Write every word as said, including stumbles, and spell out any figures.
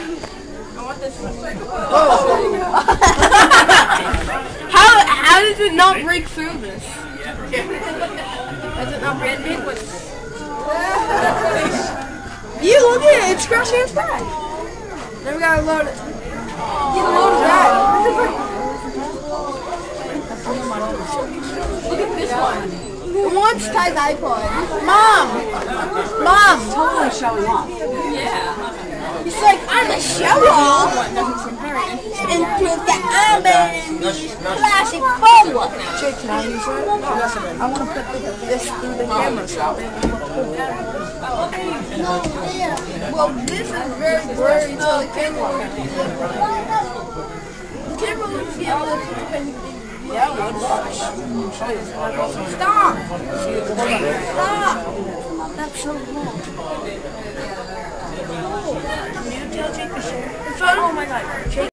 Oh. how how does it not break through this? Does it not break through this? You look at it, it's scratching its back. Then we gotta load it. Get a load of that. Look at this one. Who wants Ty's iPod? Mom! Mom! He's totally showing off. Yeah. He's like, I'm a show off. And prove that I'm in these plastic foam. Jake, can I use it? I want to put this through the camera. Well, this is very blurry until the camera. The camera looks the other. Yeah, I would. Stop! Stop! That's so long. Can you tell Jake to share? Oh my god. Jake.